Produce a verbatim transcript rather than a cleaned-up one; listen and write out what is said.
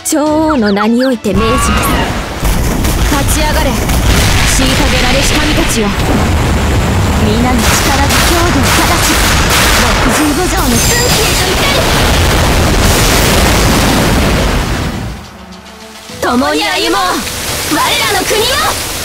女王の名において命じます。立ち上がれ、虐げられし民たちよ。皆の力と強度を正し、ろくじゅうご条の寸気へと至る。共に歩もう、我らの国を。